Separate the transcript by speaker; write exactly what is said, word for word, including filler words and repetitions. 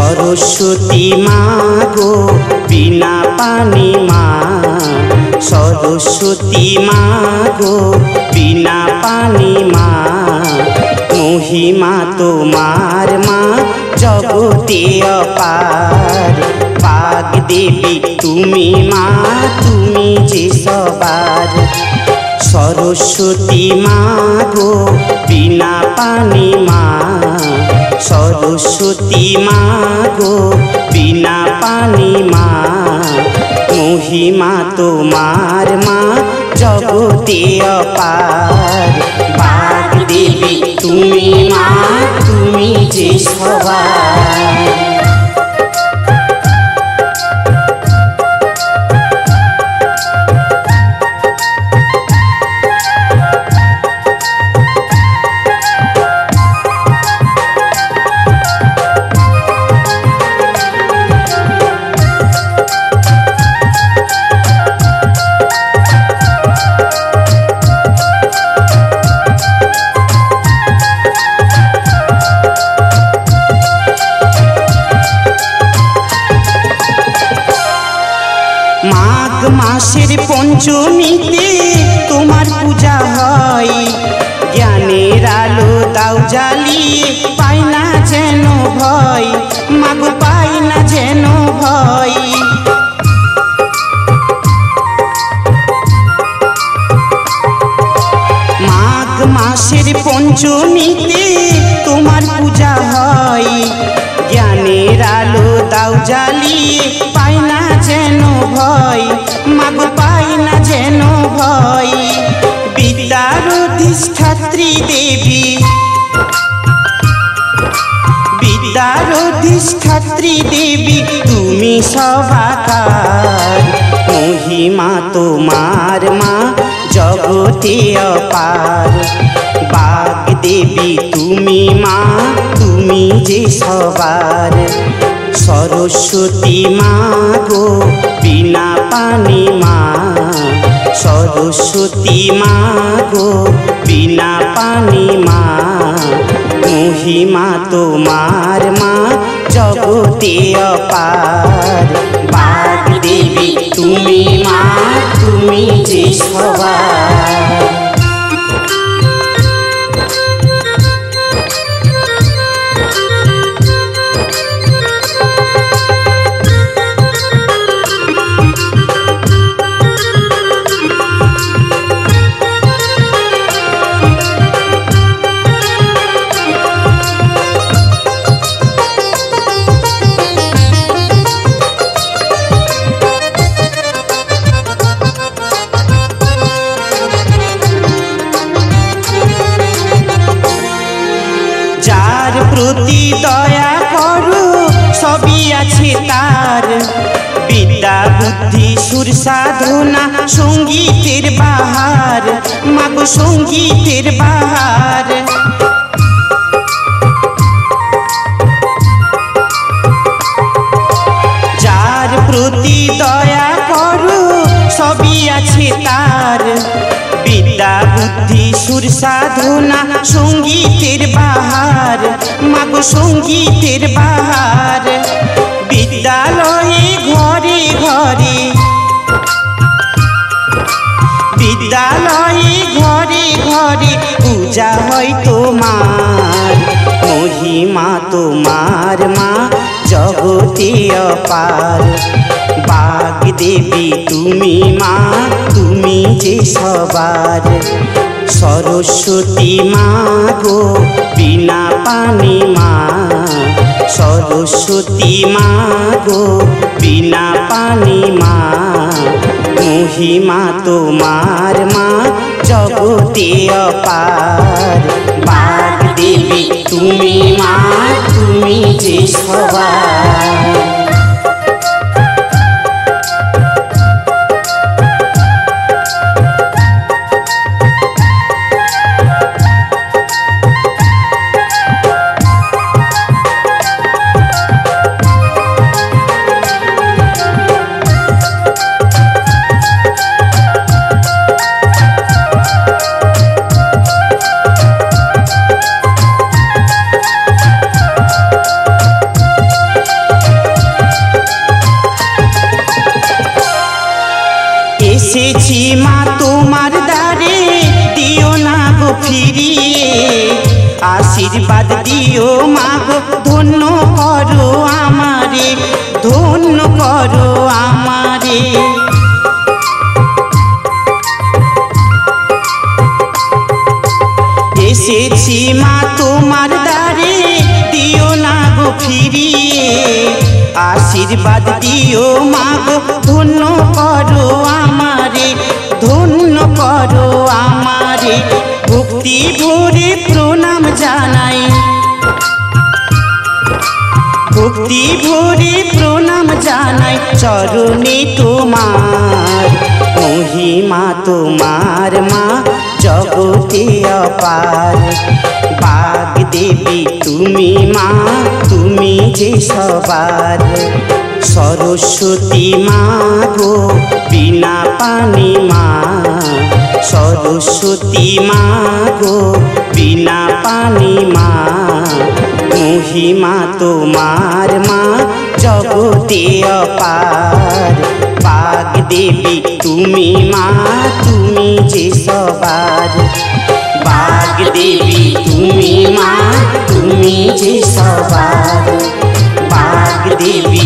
Speaker 1: सरस्वती माँ गो बिना पानी माँ, सरस्वती माँ गो बिना पानी माँ। महिमा तोमार माँ जगते अपार, वाग्देवी तुमी माँ तुमी जे सवार। सरस्वती माँ गो बिना पानी माँ, सरस्वती माँ गो बिना पानी माँ। महिमा तोमार माँ जगते अपार, वाग्देवी तुमी माँ तुमी जे सवार। माघ मासेर पंचमीते तोमार पूजा हय, ज्ञानेर आलो दाও জ্বালিয়ে পাই না যেন ভয়, মাগো পাই না যেন ভয়। মাঘ মাসের পঞ্চমীতে তোমার পূজা হয়, জ্ঞানের আলো দাও জ্বালিয়ে পাই না যেন ভয়, মাগো পাই না যেন ভয়। বিদ্যার অধিষ্ঠাত্রী দেবী, বিদ্যার অধিষ্ঠাত্রী দেবী তুমি সবাকার। মহিমা তোমার মা জগতে অপার, বাগদেবী তুমি মা তুমি যে সবার। सरस्वती माँ गो बिना पानी माँ, सरस्वती माँ गो बिना पानी माँ। महिमा तोमार माँ जगते अपार, वाग्देवी तुमी माँ तुमी जे सवार। प्रति दया करो सभी आछे तार, विद्या बुद्धि सुर साधना संगीतेर बाहार, मागो संगीतेर बाहार। जार प्रति दया करो सभी आछे तार, विद्या बुद्धि सुर साधना संगीतेर बाहार, मागो संगीतेर बाहार। विद्यालये घरे घरे, विद्यालये घरे घरे पूजा हय तोमार। महिमा तोमार माँ जगते अपार, वाग्देवी तुमी माँ तुमी जे सवार। सरस्वती माँ गो बिना पानी माँ, सरस्वती माँ गो बिना पानी माँ। महिमा तोमार माँ जगते अपार, वाग्देवी तुमी माँ तुमी जे सवार। এসেছি মা তোমার দ্বারে, দিও না গো ফিরিয়ে, আশীর্বাদ দিও মা গো, ধন্য করো আমারে, ধন্য করো আমারে। এসেছি মা তোমার দ্বারে, দিও না গো ফিরিয়ে, আশীর্বাদ দিও মা গো, ধন্য করো আমারে, ধন্য করো আমারে। ভক্তি ভরে প্রণাম জানাই, ভক্তি ভরে প্রণাম জানাই চরণে তোমার, মহিমা তোমার মা জগতে অপার। বাগদেবী তুমি মা, তুমি যে সবার, সরস্বতী মা গো বিনা পানি মা, সরস্বতী মা গো বিনা পানি মা, মহিমা তোমার মা জগতে অপার। বাগদেবী তুমি মা, তুমি যে সবার, বাগদেবী তুমি মা, তুমি যে সবার, বাগদেবী